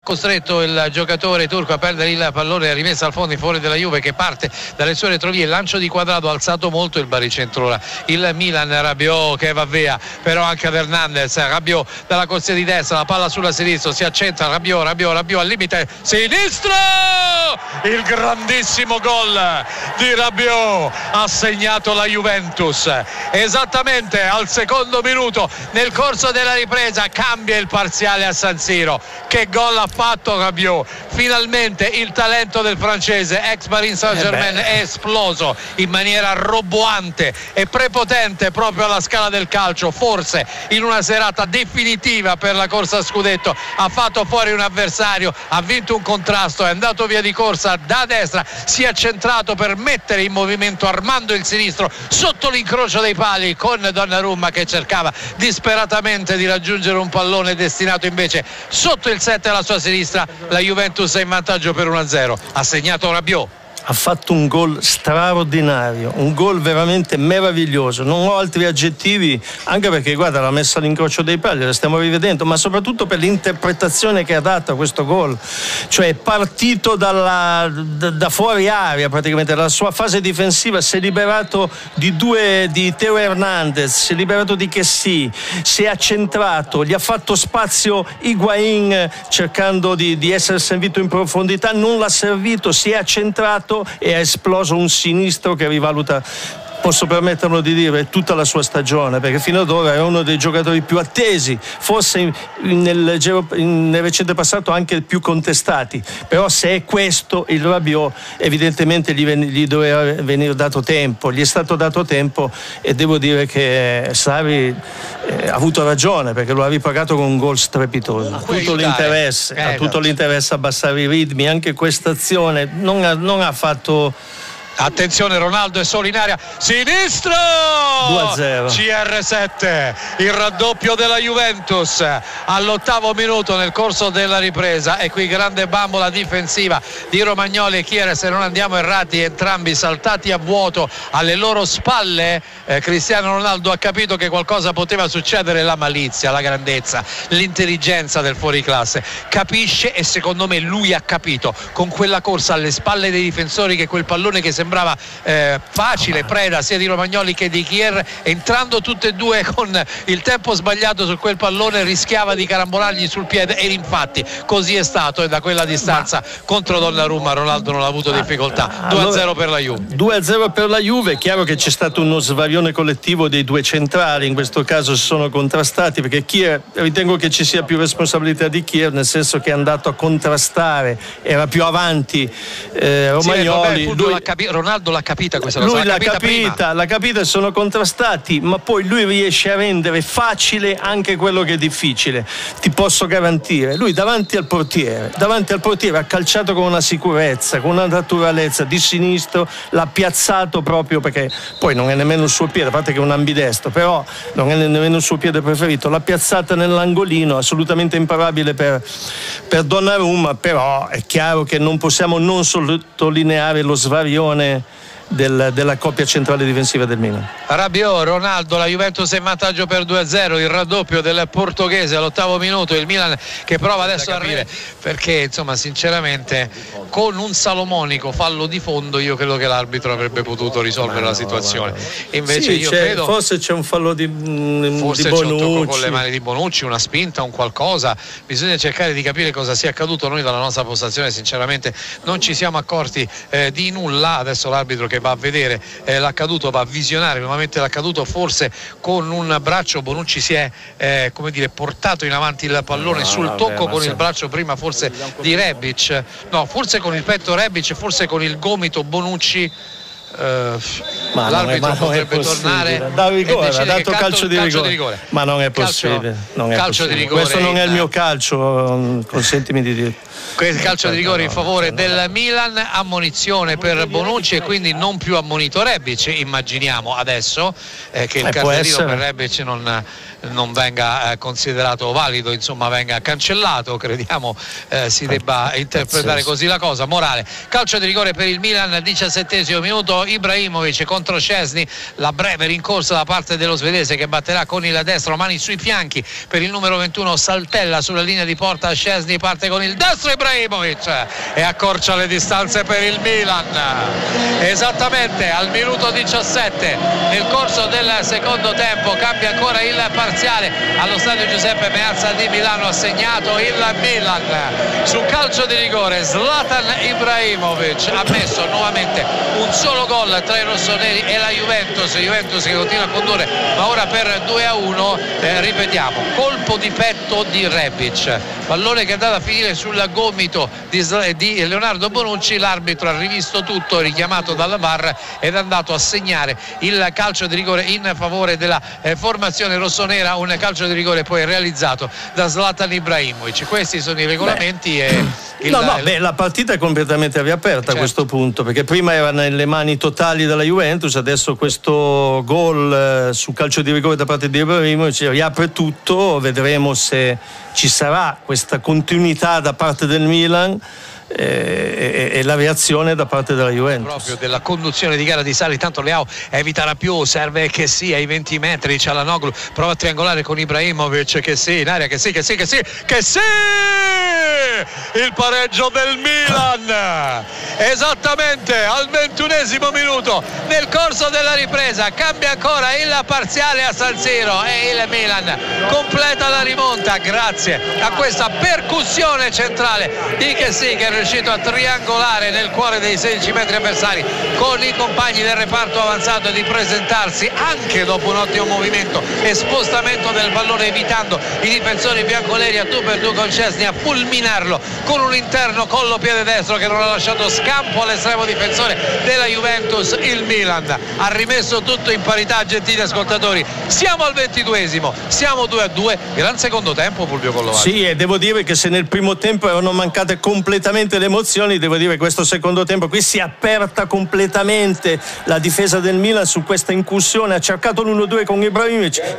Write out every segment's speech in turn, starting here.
Costretto il giocatore turco a perdere il pallone, rimessa al fondo in favore della Juve che parte dalle sue retrovie, lancio di Quadrado, alzato molto il baricentro ora il Milan. Rabiot che va via, però anche ad Hernandez. Rabiot dalla corsia di destra, la palla sulla sinistra, si accentra Rabiot al limite sinistro, il grandissimo gol di Rabiot ha segnato la Juventus esattamente al secondo minuto. Nel corso della ripresa cambia il parziale a San Siro. Che gol ha fatto Rabiot, finalmente il talento del francese ex Paris Saint-Germain è esploso in maniera roboante e prepotente proprio alla Scala del Calcio, forse in una serata definitiva per la corsa a scudetto. Ha fatto fuori un avversario, ha vinto un contrasto, è andato via di corsa da destra, si è centrato per mettere in movimento armando il sinistro sotto l'incrocio dei pali con Donnarumma che cercava disperatamente di raggiungere un pallone destinato invece sotto il 7 alla sua sinistra. La Juventus è in vantaggio per 1-0. Ha segnato Rabiot. Ha fatto un gol straordinario, un gol veramente meraviglioso. Non ho altri aggettivi, anche perché guarda, l'ha messa all'incrocio dei pali, la stiamo rivedendo, ma soprattutto per l'interpretazione che ha dato a questo gol. Cioè è partito da fuori area praticamente, dalla sua fase difensiva, si è liberato di Theo Hernandez, si è liberato di Kessie, si è accentrato, gli ha fatto spazio Higuaín cercando di essere servito in profondità, non l'ha servito, si è accentrato e ha esploso un sinistro che rivaluta, posso permetterlo di dire, tutta la sua stagione, perché fino ad ora è uno dei giocatori più attesi, forse nel recente passato anche più contestati, però se è questo il Rabiot evidentemente gli doveva venire dato tempo, gli è stato dato tempo e devo dire che Sarri ha avuto ragione, perché lo ha ripagato con un gol strepitoso. Ha tutto l'interesse a abbassare i ritmi, anche questa azione non ha fatto. Attenzione, Ronaldo è solo in area, sinistro 2-0. CR7, il raddoppio della Juventus all'8° minuto nel corso della ripresa. E qui grande bambola difensiva di Romagnoli e Chiere, se non andiamo errati entrambi saltati a vuoto alle loro spalle. Cristiano Ronaldo ha capito che qualcosa poteva succedere, la malizia, la grandezza, l'intelligenza del fuoriclasse, capisce, e secondo me lui ha capito con quella corsa alle spalle dei difensori che quel pallone che sembrava facile preda sia di Romagnoli che di Chier, entrando tutte e due con il tempo sbagliato su quel pallone, rischiava di carambolargli sul piede, ed infatti così è stato, e da quella distanza contro Donnarumma Ronaldo non ha avuto difficoltà. 2-0 per la Juve. 2-0 per la Juve. È chiaro che c'è stato uno svarione collettivo dei due centrali, in questo caso si sono contrastati, perché Chier, ritengo che ci sia più responsabilità di Chier, nel senso che è andato a contrastare, era più avanti Romagnoli. Ronaldo l'ha capita questa cosa. Lui l'ha capita e sono contrastati, ma poi lui riesce a rendere facile anche quello che è difficile. Ti posso garantire, lui davanti al portiere ha calciato con una sicurezza, con una naturalezza, di sinistro l'ha piazzato proprio, perché poi non è nemmeno il suo piede, a parte che è un ambidestro, però non è nemmeno il suo piede preferito, l'ha piazzata nell'angolino, assolutamente imparabile per Donnarumma. Però è chiaro che non possiamo non sottolineare lo svarione della coppia centrale difensiva del Milan. Rabiot, Ronaldo, la Juventus è in vantaggio per 2-0, il raddoppio del portoghese all'8° minuto, il Milan che prova adesso a capire, perché insomma sinceramente con un salomonico fallo di fondo io credo che l'arbitro avrebbe potuto risolvere la situazione. Invece io credo forse c'è un fallo di Bonucci, c'è un tocco con le mani di Bonucci, una spinta, un qualcosa. Bisogna cercare di capire cosa sia accaduto. Noi dalla nostra postazione sinceramente non ci siamo accorti di nulla. Adesso l'arbitro che va a vedere l'accaduto, va a visionare nuovamente l'accaduto, forse con un braccio Bonucci si è come dire portato in avanti il pallone sul tocco con il braccio prima forse di Rebic, no, forse con il petto Rebic, forse con il gomito Bonucci. L'arbitro potrebbe tornare da rigore, ha dato calcio di rigore, ma non è possibile, calcio di rigore. Questo non è il mio calcio, consentimi di dire. Calcio di rigore in favore del Milan, ammonizione per Bonucci e quindi non più ammonito Rebic. Immaginiamo adesso che il cartellino per Rebic non venga considerato valido, insomma venga cancellato, crediamo si debba interpretare così la cosa. Morale, calcio di rigore per il Milan, 17° minuto. Ibrahimovic contro Szczesny, la breve rincorsa da parte dello svedese che batterà con il destro, mani sui fianchi per il numero 21, saltella sulla linea di porta. Szczesny parte con il destro, Ibrahimovic, e accorcia le distanze per il Milan. Esattamente al minuto 17 nel corso del secondo tempo cambia ancora il parziale allo stadio Giuseppe Meazza di Milano. Ha segnato il Milan su calcio di rigore. Zlatan Ibrahimovic ha messo nuovamente un solo gol tra i rossoneri e la Juventus che continua a condurre, ma ora per 2-1. Ripetiamo, colpo di petto di Rebic, pallone che è andato a finire sul gomito di Leonardo Bonucci. L'arbitro ha rivisto tutto, richiamato dalla VAR, ed è andato a segnare il calcio di rigore in favore della formazione rossonera, un calcio di rigore poi realizzato da Zlatan Ibrahimovic. Questi sono i regolamenti. La partita è completamente riaperta, certo, a questo punto, perché prima era nelle mani totali della Juventus, adesso questo gol su calcio di rigore da parte di Ibrahimovic riapre tutto. Vedremo se ci sarà questa continuità da parte del Milan e la reazione da parte della Juventus, proprio della conduzione di gara di Sarri. Tanto Leao evita Rabiot, serve che sì ai 20 metri, Çalhanoğlu prova a triangolare con Ibrahimovic, che sì in aria, che sì il pareggio del Milan esattamente al 21esimo minuto. Nel corso della ripresa cambia ancora il parziale a San Siro e il Milan completa la rimonta grazie a questa percussione centrale di Kessie, che è riuscito a triangolare nel cuore dei 16 metri avversari con i compagni del reparto avanzato, di presentarsi anche dopo un ottimo movimento e spostamento del pallone, evitando i difensori bianconeri a tu per tu con Szczesny, a fulminarlo con un interno collo piede destro che non ha lasciato scampo all'estremo difensore della Juventus. Il Milan ha rimesso tutto in parità, gentili ascoltatori. Siamo al 22esimo, siamo 2-2, gran secondo tempo, Fulvio Collovati. Sì, e devo dire che se nel primo tempo erano mancate completamente le emozioni, devo dire che questo secondo tempo qui si è aperta completamente la difesa del Milan su questa incursione. Ha cercato l'1-2 con Ibrahimovic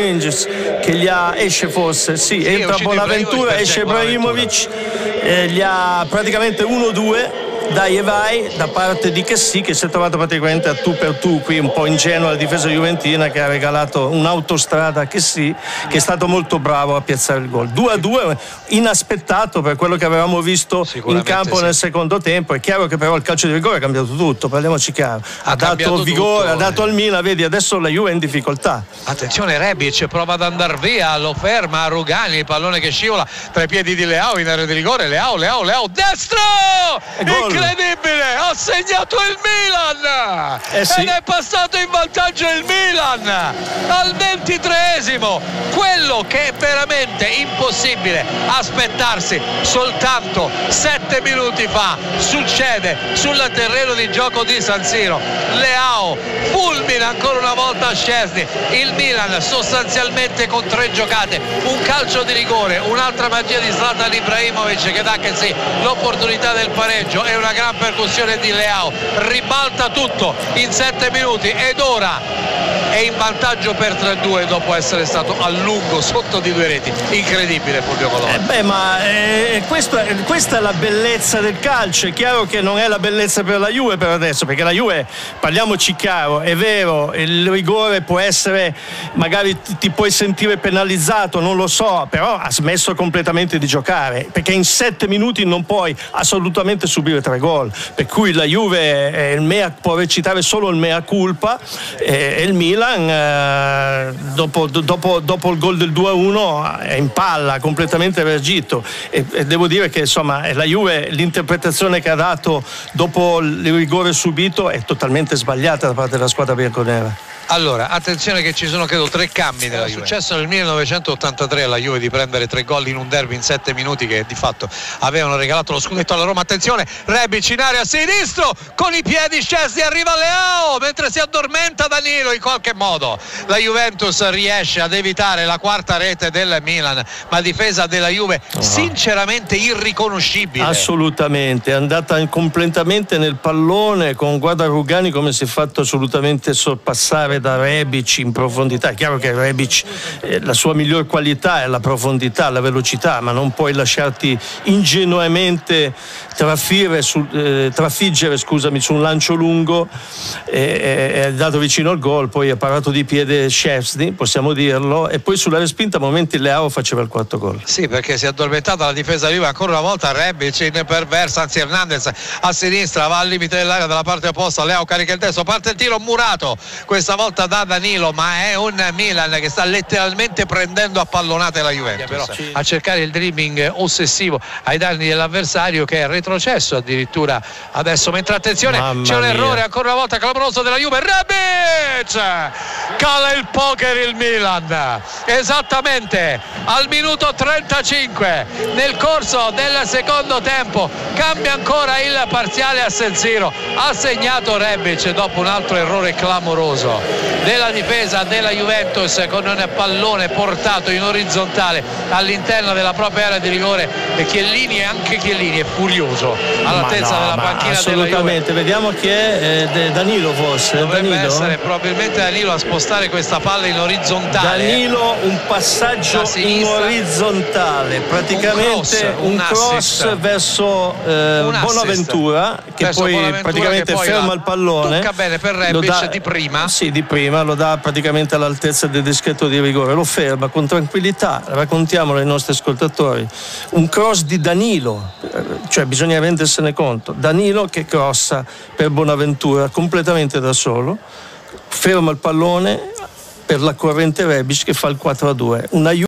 che gli esce forse, entra Bonaventura, esce Ibrahimovic, gli ha praticamente 1-2 dai e vai da parte di Kessie, che si è trovato praticamente a tu per tu qui, un po' ingenua la difesa juventina, che ha regalato un'autostrada a Kessie, che è stato molto bravo a piazzare il gol. 2-2 inaspettato per quello che avevamo visto in campo nel secondo tempo. È chiaro che però il calcio di rigore ha cambiato tutto, parliamoci chiaro, ha dato vigore, tutto, ha dato al Milan. Vedi, adesso la Juve è in difficoltà. Attenzione, Rebic prova ad andare via, lo ferma Rugani, il pallone che scivola tra i piedi di Leao in area di rigore. Leao destro, incredibile, ha segnato il Milan, sì, ed è passato in vantaggio il Milan al 23esimo, quello che è veramente impossibile aspettarsi soltanto 7 minuti fa succede sul terreno di gioco di San Siro. Leao fulmina ancora una volta Szczesny, il Milan sostanzialmente con 3 giocate, un calcio di rigore, un'altra magia di Zlatan Ibrahimovic che dà che sì l'opportunità del pareggio, e una gran percussione di Leao ribalta tutto in 7 minuti ed ora è in vantaggio per 3-2 dopo essere stato a lungo sotto di 2 reti. Incredibile, Fulvio Collovati. Questa è la bellezza del calcio. È chiaro che non è la bellezza per la Juve per adesso, perché la Juve, parliamoci chiaro, è vero, il rigore può essere, magari ti puoi sentire penalizzato, non lo so, però ha smesso completamente di giocare, perché in 7 minuti non puoi assolutamente subire 3 gol, per cui la Juve può recitare solo il mea culpa, e il Milan dopo il gol del 2-1 è in palla, completamente reagito, e devo dire che insomma la Juve, l'interpretazione che ha dato dopo il rigore subito è totalmente sbagliata da parte della squadra bianconera. Allora, attenzione che ci sono credo 3 cambi nella Juve. È successo nel 1983 alla Juve di prendere 3 gol in un derby in 7 minuti che di fatto avevano regalato lo scudetto alla Roma. Attenzione, Rebic in area a sinistro con i piedi scesi, arriva Leao mentre si addormenta Danilo. In qualche modo la Juventus riesce ad evitare la 4ª rete del Milan, ma difesa della Juve sinceramente irriconoscibile. Assolutamente, è andata completamente nel pallone, con guarda Rugani come si è fatto assolutamente sorpassare passare da Rebic in profondità. È chiaro che Rebic la sua miglior qualità è la profondità, la velocità, ma non puoi lasciarti ingenuamente trafiggere su un lancio lungo. È dato vicino al gol, poi ha parato di piede Szczęsny, possiamo dirlo, e poi sulla respinta a momenti Leao faceva il quarto gol. Sì, perché si è addormentata la difesa Juve ancora una volta. Rebic in perversa, anzi Hernandez a sinistra, va al limite dell'area dalla parte opposta, Leao carica il destro, parte il tiro murato questa volta da Danilo, ma è un Milan che sta letteralmente prendendo a pallonate la Juventus, però a cercare il dribbling ossessivo ai danni dell'avversario, che è retrocesso addirittura adesso, mentre attenzione, c'è un errore ancora una volta clamoroso della Juve. Rebic cala il poker il Milan esattamente al minuto 35 nel corso del secondo tempo, cambia ancora il parziale a San Siro, ha segnato Rebic dopo un altro errore clamoroso della difesa della Juventus, con un pallone portato in orizzontale all'interno della propria area di rigore, e Chiellini è furioso all'altezza della panchina assolutamente della Juve. Vediamo chi è, Danilo forse. Dovrebbe Danilo? essere probabilmente Danilo a spostare questa palla in orizzontale. Danilo, un passaggio in orizzontale, praticamente un cross verso Bonaventura, che poi praticamente ferma il pallone. Tocca bene per Rebic di prima. Sì, di prima, lo dà praticamente all'altezza del dischetto di rigore, lo ferma con tranquillità. Raccontiamolo ai nostri ascoltatori: un cross di Danilo, cioè bisogna rendersene conto. Danilo che crossa per Bonaventura completamente da solo, ferma il pallone per la corrente Rebic che fa il 4-2. Una